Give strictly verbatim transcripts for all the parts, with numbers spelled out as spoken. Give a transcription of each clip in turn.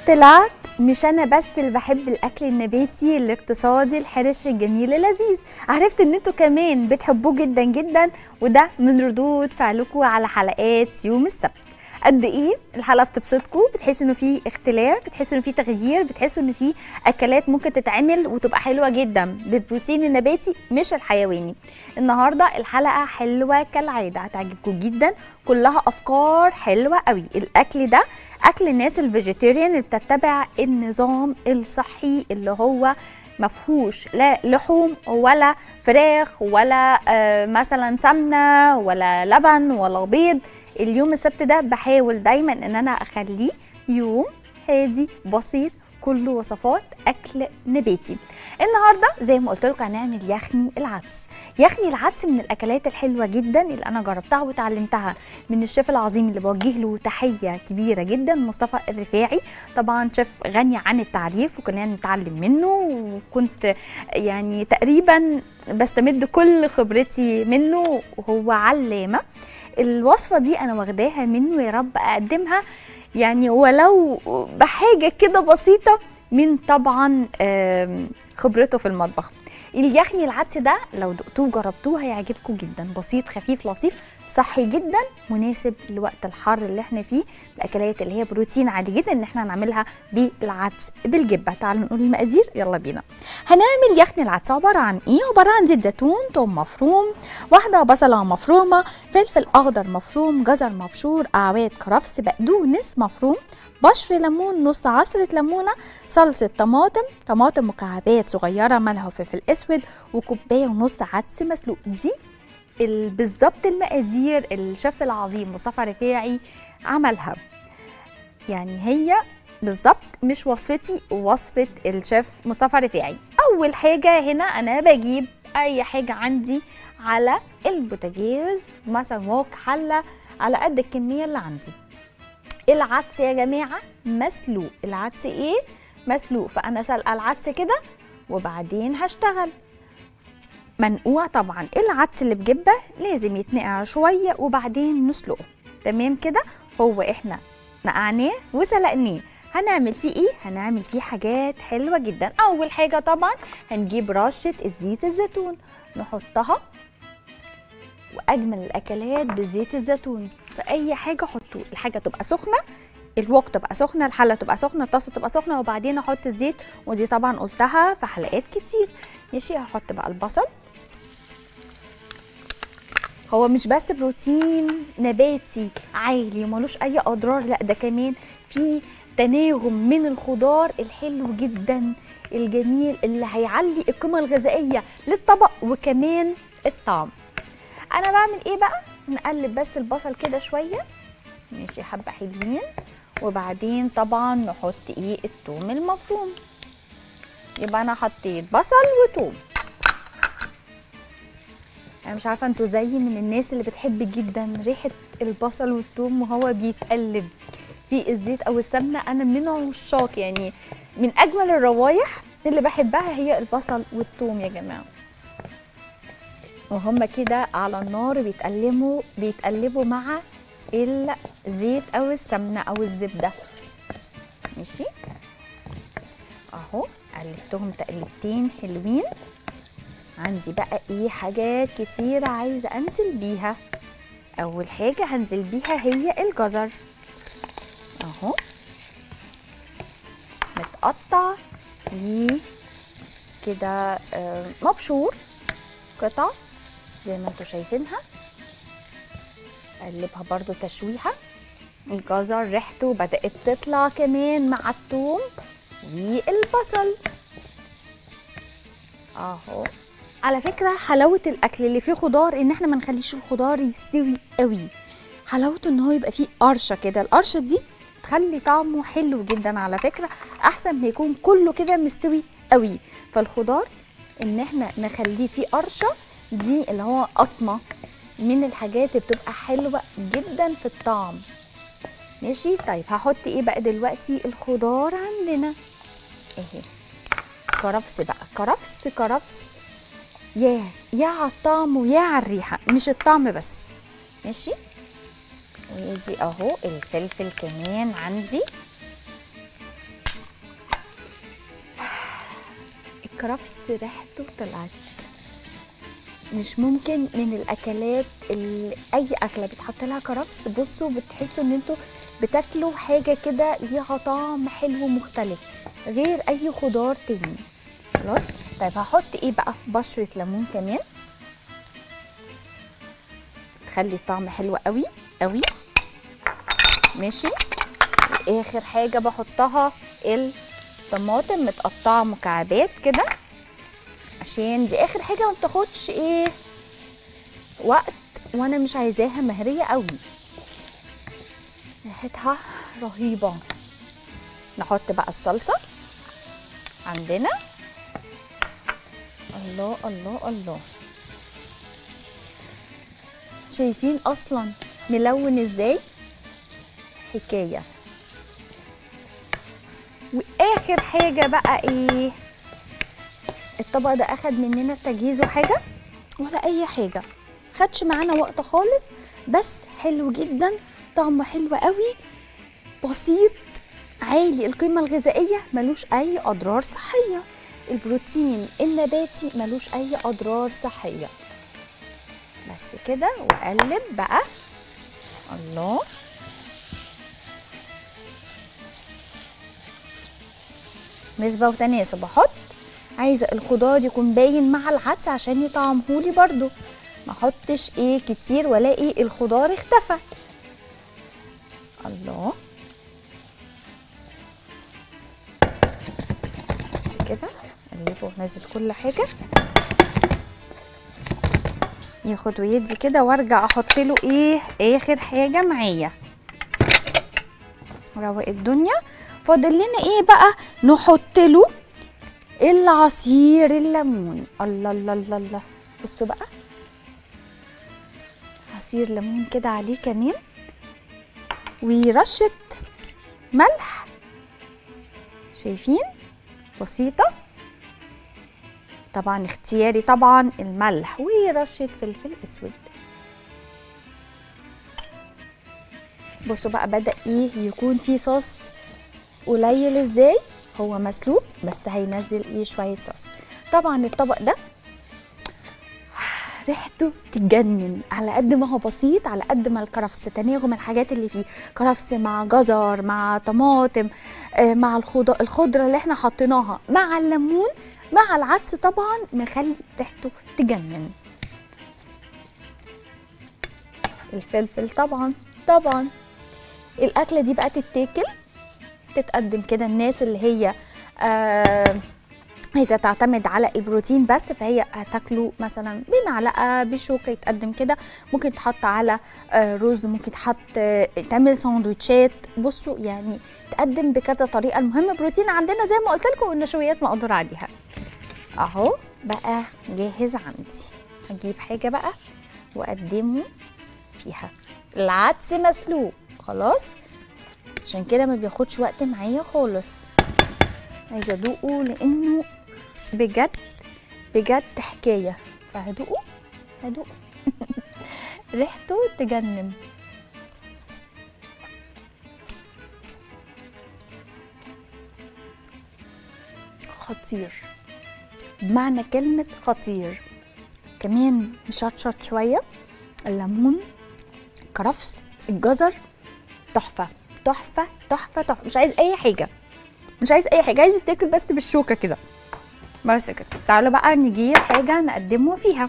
طلعت مش انا بس اللي بحب الاكل النباتي الاقتصادي الحرش الجميل اللذيذ، عرفت ان انتوا كمان بتحبوه جدا جدا، وده من ردود فعلكم على حلقات يوم السبت. قد ايه الحلقه بتبسطكم، بتحسوا انه في اختلاف، بتحسوا انه في تغيير، بتحسوا انه في اكلات ممكن تتعمل وتبقى حلوه جدا بالبروتين النباتي مش الحيواني. النهارده الحلقه حلوه كالعاده، هتعجبكم جدا، كلها افكار حلوه قوي. الاكل ده اكل الناس الفيجيتيريان اللي بتتبع النظام الصحي اللي هو مفهوش لا لحوم ولا فراخ ولا آه مثلا سمنه ولا لبن ولا بيض. اليوم السبت ده بحاول دايما ان انا اخليه يوم هادي بسيط كله وصفات اكل نباتي. النهارده زي ما قلت لكم هنعمل يخني العدس. يخني العدس من الاكلات الحلوه جدا اللي انا جربتها وتعلمتها من الشيف العظيم اللي بوجه له تحيه كبيره جدا، مصطفى الرفاعي. طبعا شيف غني عن التعريف وكنا نتعلم منه، وكنت يعني تقريبا بستمد كل خبرتي منه، وهو علامه. الوصفه دي انا واخداها منه، يا رب اقدمها يعني ولو بحاجه كده بسيطه من طبعا خبرته في المطبخ. اليخني العدس ده لو دقتوه جربتوه هيعجبكم جدا، بسيط خفيف لطيف صحي جدا، مناسب لوقت الحر اللي احنا فيه. الاكلات اللي هي بروتين عادي جدا ان احنا نعملها بالعدس بالجبه. تعالوا نقول المقادير، يلا بينا. هنعمل يخني العدس عباره عن ايه؟ عباره عن زيت زيتون، ثوم مفروم، واحده بصله مفرومه، فلفل اخضر مفروم، جزر مبشور، اعواد كرفس، بقدونس مفروم، بشر ليمون، نص عصره ليمونه، صلصه طماطم، طماطم مكعبات صغيره، ملح وفلفل اسود، وكوبايه ونص عدس مسلوق. دي بالظبط المقادير الشيف العظيم مصطفى رفاعي عملها، يعني هي بالظبط مش وصفتي، وصفه الشيف مصطفى رفاعي. اول حاجه هنا انا بجيب اي حاجه عندي على البوتاجاز، مثلا وok حله على قد الكميه اللي عندي. العدس يا جماعه مسلوق، العدس ايه مسلوق، فانا سلقه العدس كده وبعدين هشتغل. منقوع طبعا، العدس اللي بجبه لازم يتنقع شويه وبعدين نسلقه، تمام كده. هو احنا نقعناه وسلقناه، هنعمل فيه ايه؟ هنعمل فيه حاجات حلوه جدا. اول حاجه طبعا هنجيب رشه الزيت الزيتون نحطها، واجمل الاكلات بزيت الزيتون، في اي حاجه حطوه، الحاجه تبقى سخنه، الوك تبقى سخنه، الحله تبقى سخنه، الطاسه تبقى سخنه، وبعدين احط الزيت. ودي طبعا قلتها في حلقات كتير. ماشي، هحط بقى البصل. هو مش بس بروتين نباتي عالي وملوش اي اضرار، لا ده كمان في تناغم من الخضار الحلو جدا الجميل اللي هيعلي القيمه الغذائيه للطبق وكمان الطعم. انا بعمل ايه بقى؟ نقلب بس البصل كده شويه، ماشي، حبه حلوين، وبعدين طبعا نحط ايه؟ الثوم المفروم. يبقى انا حطيت بصل وثوم. انا مش عارفه انتوا زيي من الناس اللي بتحب جدا ريحه البصل والثوم وهو بيتقلب في الزيت او السمنه. انا من عشاق، يعني من اجمل الروايح اللي بحبها هي البصل والثوم يا جماعه، وهم كده على النار بيتقلبوا بيتقلبوا مع الزيت او السمنه او الزبده. ماشي اهو، قلبتهم تقلبتين حلوين. عندي بقى ايه؟ حاجات كتير عايزه انزل بيها. اول حاجه هنزل بيها هي الجزر اهو، متقطع كده مبشور قطع زي ما انتوا شايفينها. اقلبها برضو تشويحه. الجزر ريحته بدات تطلع كمان مع الثوم والبصل اهو. على فكره حلاوه الاكل اللي فيه خضار ان احنا ما نخليش الخضار يستوي قوي، حلاوته ان هو يبقى فيه قرشه كده. القرشه دي تخلي طعمه حلو جدا على فكره، احسن ما يكون كله كده مستوي قوي. فالخضار ان احنا نخليه فيه قرشه، دي اللي هو قطمه من الحاجات اللي بتبقى حلوه جدا في الطعم. ماشي، طيب هحط ايه بقى دلوقتي؟ الخضار عندنا اهي، كرفس بقى، كرفس كرفس، ياه يا على الطعم ويا على الريحه، مش الطعم بس. ماشي، ودي اهو الفلفل كمان عندي الكرفس ريحته طلعت مش ممكن. من الاكلات اللي اي اكله بتحط لها كرفس بصوا بتحسوا ان انتوا بتاكلوا حاجه كده ليها طعم حلو مختلف غير اي خضار تاني. خلاص طيب هحط ايه بقى؟ بشره ليمون كمان تخلي الطعم حلو قوي قوي. ماشي. واخر حاجه بحطها الطماطم متقطعه مكعبات كده عشان دي اخر حاجه ما بتاخدش ايه وقت وانا مش عايزاها مهريه قوي، ريحتها رهيبه. نحط بقى الصلصه عندنا. الله الله الله، شايفين اصلا ملون ازاي؟ حكايه. واخر حاجه بقى ايه؟ الطبق ده اخد مننا في تجهيزه حاجه ولا اي حاجه، خدش معانا وقت خالص، بس حلو جدا، طعمه حلو قوي، بسيط، عالي القيمه الغذائيه، ملوش اي اضرار صحيه. البروتين النباتي ملوش اي اضرار صحيه. بس كده وقلب بقى. الله، نسبه وتناسب. بحط عايزه الخضار يكون باين مع العدس عشان يطعمهولي برضو، ما احطش ايه كتير والاقي الخضار اختفى. الله، بس كده اقلبه ونزل كل حاجه ياخد ويدي كده، وارجع احط له ايه اخر حاجه معايا. روق الدنيا. فاضل لنا ايه بقى؟ نحط له العصير الليمون. الله الله الله الله، بصوا بقى عصير ليمون كده عليه كمان، ورشه ملح، شايفين؟ بسيطه طبعا، اختياري طبعا الملح، ورشه فلفل اسود. بصوا بقى بدأ ايه يكون فيه صوص قليل ازاي، هو مسلوق بس هينزل ايه شويه صوص. طبعا الطبق ده ريحته تتجنن، على قد ما هو بسيط على قد ما الكرفس تناغم الحاجات اللي فيه، كرفس مع جزر مع طماطم آه مع الخضره الخضره اللي احنا حطيناها مع الليمون مع العدس، طبعا مخلي ريحته تجنن. الفلفل طبعا طبعا. الاكله دي بقى تتاكل تتقدم كده الناس اللي هي آه عايزه تعتمد على البروتين بس، فهي هتاكله مثلا بمعلقه بشوكه، يتقدم كده، ممكن تحط على آه رز، ممكن تحط آه تعمل ساندوتشات. بصوا يعني تقدم بكذا طريقه، المهم بروتين عندنا زي ما قلت لكم، والنشويات مقدور عليها. اهو بقى جاهز عندي، هجيب حاجه بقى واقدمه فيها. العدس مسلوق خلاص، عشان كده ما بياخدش وقت معايا خالص. عايزه ادوقه لانه بجد بجد حكايه، فهدوقه هدوقه ريحته تجنن. خطير بمعنى كلمه خطير. كمان مشطشط شويه، الليمون، كرفس، الجزر، تحفه تحفه تحفه تحفه. مش عايز اي حاجه، مش عايز اي حاجه، عايز تاكل بس بالشوكه كده بس كده. تعالوا بقى نجيب حاجه نقدمه فيها.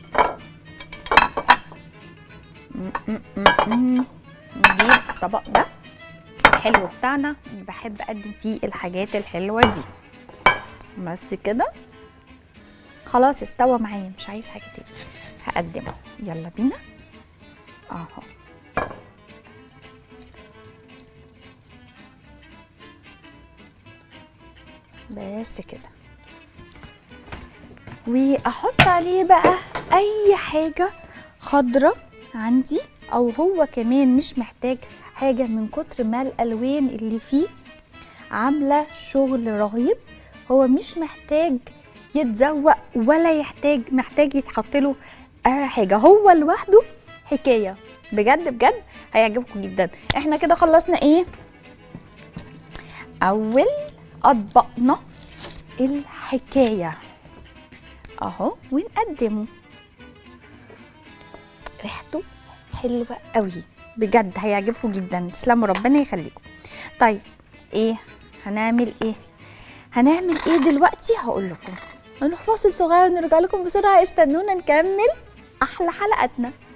نجيب الطبق ده الحلو بتاعنا، بحب اقدم فيه الحاجات الحلوه دي. بس كده خلاص استوى معايا، مش عايز حاجه تاني، هقدمه. يلا بينا اهو. بس كده، واحط عليه بقى اي حاجه خضره عندي، او هو كمان مش محتاج حاجه من كتر ما الالوان اللي فيه عامله شغل رهيب. هو مش محتاج يتزوق ولا يحتاج محتاج يتحط له اي حاجه، هو لوحده حكايه بجد بجد هيعجبكم جدا. احنا كده خلصنا ايه اول اطبقنا الحكايه اهو ونقدمه. ريحته حلوه قوي بجد، هيعجبكم جدا. تسلموا ربنا يخليكم. طيب ايه هنعمل ايه هنعمل ايه دلوقتي؟ هقول لكم. هنروح فاصل صغير ونرجع لكم بسرعه، استنونا نكمل احلى حلقاتنا.